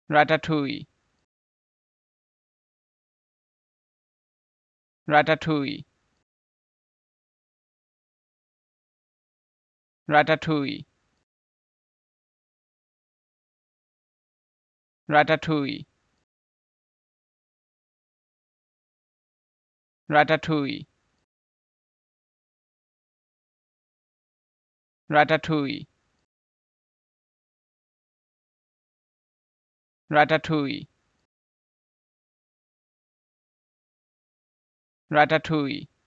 Ratatouille. Ratatouille. Ratatouille. Ratatouille. Ratatouille. Ratatouille. Ratatouille. Ratatouille.